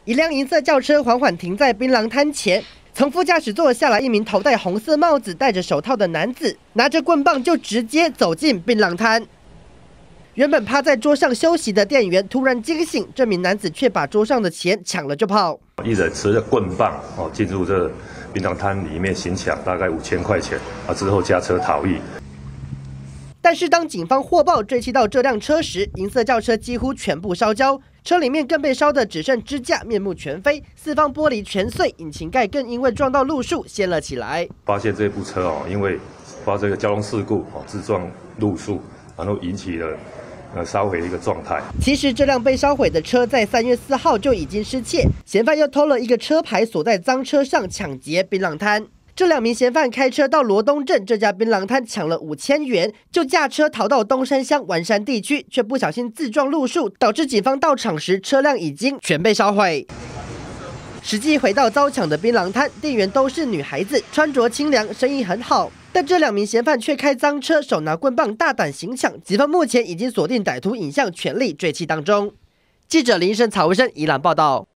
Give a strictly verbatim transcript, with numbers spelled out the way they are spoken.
一辆银色轿车缓缓停在槟榔摊前，从副驾驶座下来一名头戴红色帽子、戴着手套的男子，拿着棍棒就直接走进槟榔摊。原本趴在桌上休息的店员突然惊醒，这名男子却把桌上的钱抢了就跑。 一人持着棍棒哦进入这槟榔摊里面行抢，大概五千块钱啊，之后驾车逃逸。 但是当警方获报追击到这辆车时，银色轿车几乎全部烧焦，车里面更被烧得只剩支架，面目全非，四方玻璃全碎，引擎盖更因为撞到路树掀了起来。 发现这部车哦，因为发生这个交通事故哦，自撞路树，然后引起了呃烧毁的一个状态。 其实这辆被烧毁的车在三月四号就已经失窃，嫌犯又偷了一个车牌锁在赃车上抢劫槟榔摊。 这两名嫌犯开车到罗东镇这家槟榔摊抢了五千元，就驾车逃到东山乡丸山地区，却不小心自撞路树，导致警方到场时车辆已经全被烧毁。实际回到遭抢的槟榔摊，店员都是女孩子，穿着清凉，生意很好。但这两名嫌犯却开赃车，手拿棍棒大胆行抢，警方目前已经锁定歹徒影像，全力追缉当中。记者林生、曹维生宜兰报道。